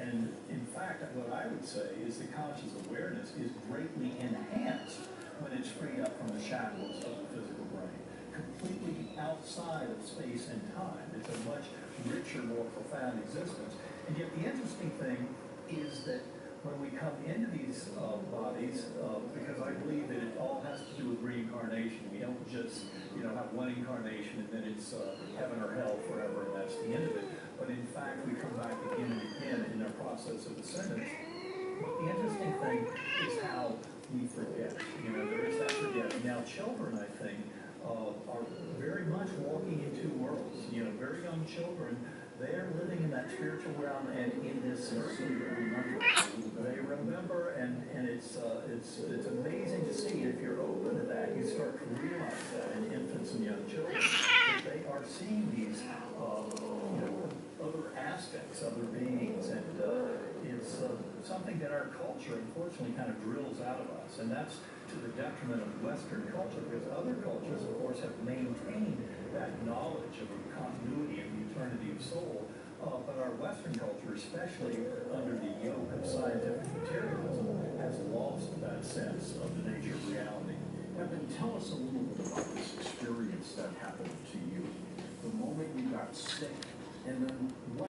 And in fact, what I would say is the conscious awareness is greatly enhanced when it's freed up from the shackles of the physical brain, completely outside of space and time. It's a much richer, more profound existence. And yet the interesting thing is that when we come into these bodies, because I believe that it all has to do with reincarnation. We don't just, have one incarnation and then it's heaven or hell forever and that's the end of it. But in fact, we come back again and again in our process of ascendance. But the interesting thing is how we forget. There is that forgetting. Now, children, I think, are very much walking in two worlds. Very young children, they are living in that spiritual realm and in this remember. They remember, and it's amazing to see. If you're open to that, you start to realize that in infants and young children, that they are seeing these, other aspects, other beings, and it's something that our culture, unfortunately, kind of drills out of us, and that's to the detriment of Western culture, because other cultures, of course, have maintained that knowledge of the continuity and the eternity of soul. But our Western culture, especially under the yoke of scientific materialism, has lost that sense of the nature of reality. Evan, tell us a little bit about this experience that happened to you. The moment you got sick, and then what